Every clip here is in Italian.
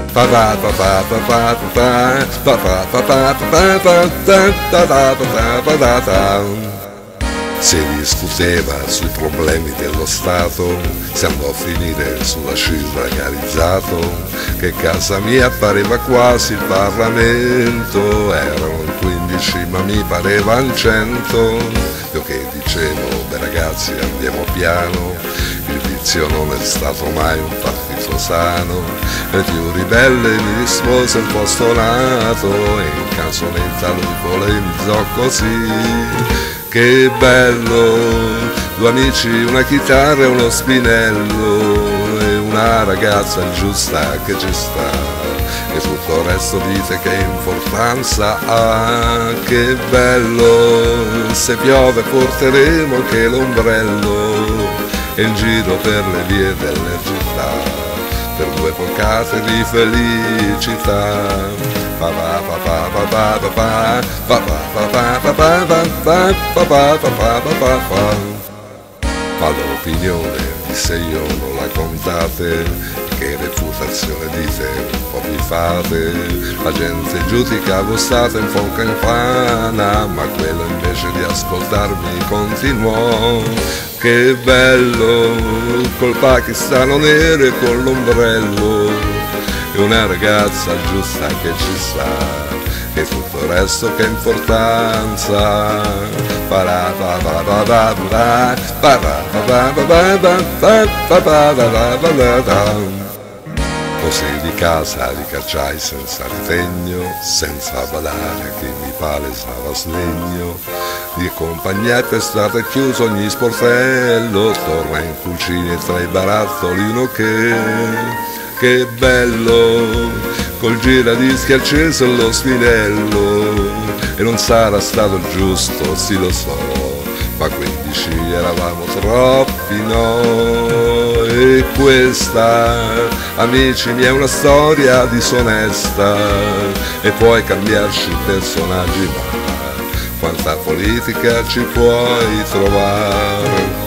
Si discuteva sui problemi dello Stato, si andò a finire sulla sindacalizzato, che casa mia pareva quasi il Parlamento, erano in 15 ma mi parevano 100, io che dicevo, beh ragazzi andiamo piano, il vizio non è stato mai un partito sano, e il più ribelle mi rispose un po' stonato, e in canzonetta lui polemizzò così. Che bello, due amici, una chitarra e uno spinello, e una ragazza giusta che ci sta, e tutto il resto dite che importanza ha. Che bello, se piove porteremo anche l'ombrello, e in giro per le vie delle città, per due boccate di felicità. Ma l'opinione, disse io, non la contate, che reputazione dite, un po' vi fate, la gente giudica voi state un po' campana, ma quello invece di ascoltarmi continuò. Che bello, col pakistano nero e con l'ombrello, e una ragazza giusta che ci sta, e tutto il resto che importanza. Così di casa ricacciai senza ritegno, senza badare che mi palesava slegno, di accompagnai per strada chiuso ogni sportello, torna in cucina e tra i barattoli uno che bello, col giradischi acceso allo spinello, e non sarà stato il giusto, sì lo so, ma 15 eravamo troppi, no? E questa, amici miei, è una storia disonesta, e puoi cambiarci personaggi, ma quanta politica ci puoi trovare?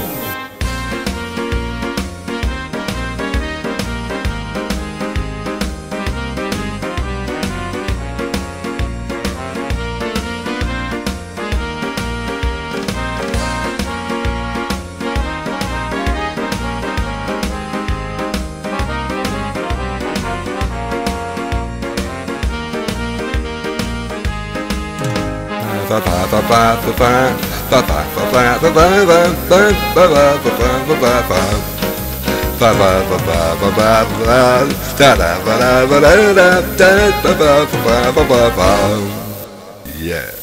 Yeah.